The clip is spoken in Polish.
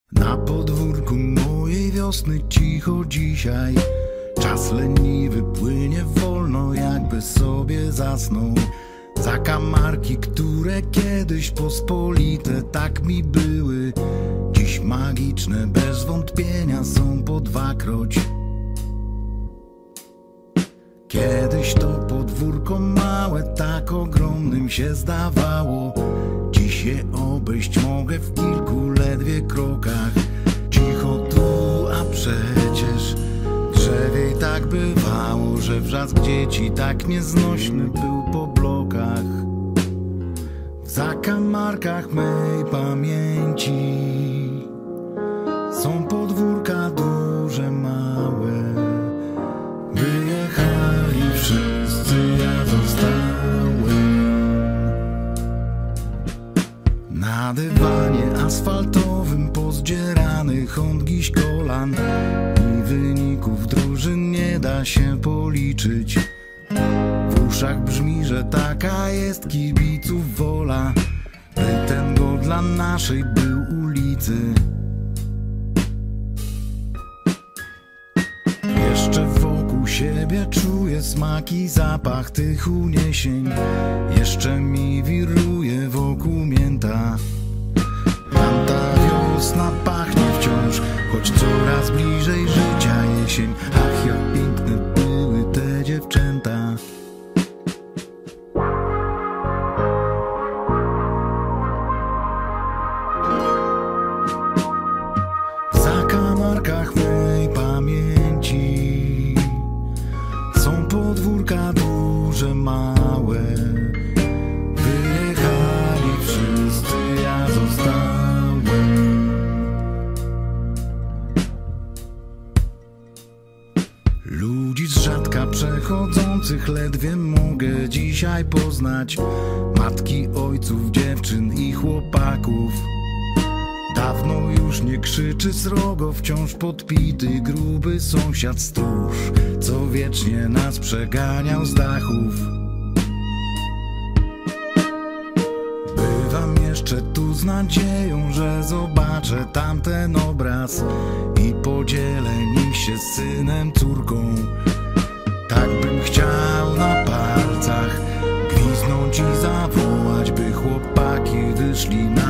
Na podwórku mojej wiosny cicho dzisiaj. Czas leniwy płynie wolno, jakby sobie zasnął. Zakamarki, które kiedyś pospolite tak mi były, dziś magiczne bez wątpienia są po dwakroć. Kiedyś to podwórko małe tak ogromnym się zdawało. Dziś je obejść mogę w kilku ledwie krokach. Cicho tu, a przecież drzewiej tak bywało, że wrzask dzieci tak nieznośny był po blokach. W zakamarkach mej pamięci są podwórka duże, małe. Wyjechali wszyscy, ja zostałem na dywanie asfaltowym, pozdzieranych od dziś kolan. I wyników drużyn nie da się policzyć. W uszach brzmi, że taka jest kibiców wola, by ten gol dla naszej był ulicy. Jeszcze wokół siebie czuję smak i zapach tych uniesień. Jeszcze mi wiruje wokół mięta. Tamta wiosna pachnie wciąż, choć coraz bliżej życia jesień. Ach, jak piękne były te dziewczęta. W zakamarkach mej pamięci są podwórka duże, małe. Wyjechali wszyscy, ja zostałem. Ludzi z rzadka przechodzących ledwie mogę dzisiaj poznać. Matki, ojców, dziewczyn i chłopaków. Dawno już nie krzyczy srogo, wciąż podpity gruby sąsiad stróż, co wiecznie nas przeganiał z dachów. Bywam jeszcze tu z nadzieją, że zobaczę tamten obraz i podzielę nim się z synem, córką. Tak bym chciał na palcach gwizdnąć i zawołać, by chłopaki wyszli na